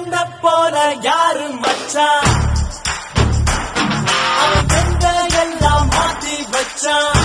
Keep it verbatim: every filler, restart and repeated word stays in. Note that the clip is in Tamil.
உன்ன போல யாரு மச்சான் அவன் எல்லாம் மாத்தி வச்சான்